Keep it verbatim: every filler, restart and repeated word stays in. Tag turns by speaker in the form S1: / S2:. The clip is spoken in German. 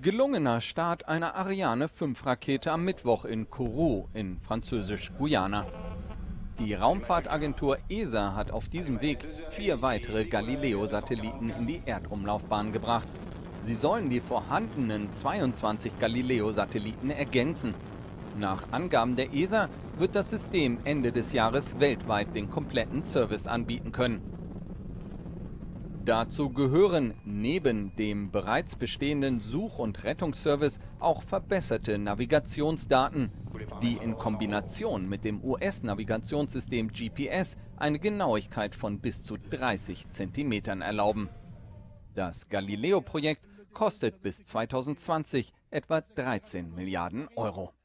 S1: Gelungener Start einer Ariane fünf Rakete am Mittwoch in Kourou in Französisch-Guyana. Die Raumfahrtagentur E S A hat auf diesem Weg vier weitere Galileo-Satelliten in die Erdumlaufbahn gebracht. Sie sollen die vorhandenen zweiundzwanzig Galileo-Satelliten ergänzen. Nach Angaben der E S A wird das System Ende des Jahres weltweit den kompletten Service anbieten können. Dazu gehören neben dem bereits bestehenden Such- und Rettungsservice auch verbesserte Navigationsdaten, die in Kombination mit dem U S-Navigationssystem G P S eine Genauigkeit von bis zu dreißig Zentimetern erlauben. Das Galileo-Projekt kostet bis zweitausendzwanzig etwa dreizehn Milliarden Euro.